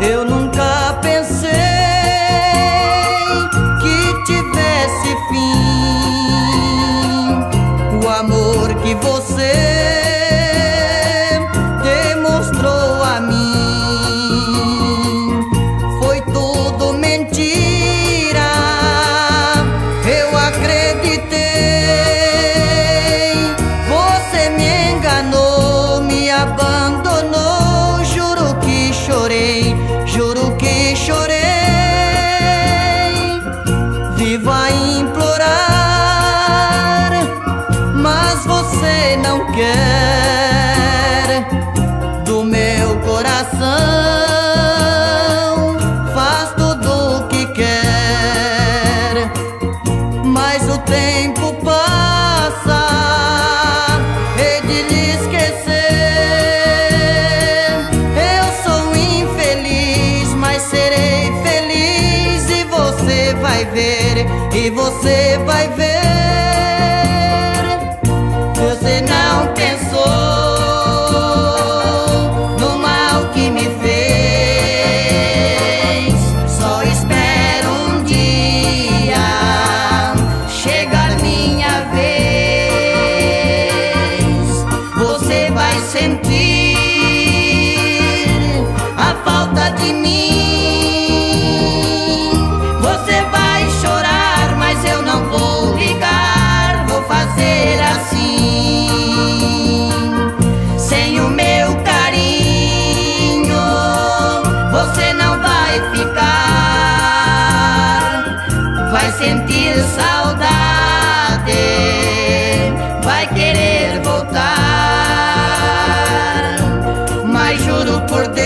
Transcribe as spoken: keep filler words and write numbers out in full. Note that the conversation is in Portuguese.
Eu nunca pensei que tivesse fim. O amor que você demonstrou a mim foi tudo mentira. Eu acreditei, você me enganou, me abandonou. Juro que chorei, juro que chorei. Vivo a implorar, mas você não quer do meu coração. Faz tudo o que quer, mas o tempo passa, hei de lhe esquecer. Eu sou infeliz, mas serei feliz, e você vai ver, e você vai ver. Você não pensou no mal que me fez. Só espero um dia chegar minha vez. Você vai sentir a falta de mim. Você vai chorar, mas eu não vou ligar. Vou fazer assim. Sem o meu carinho você não vai ficar. Vai sentir saudade, vai querer voltar. Mas juro por Deus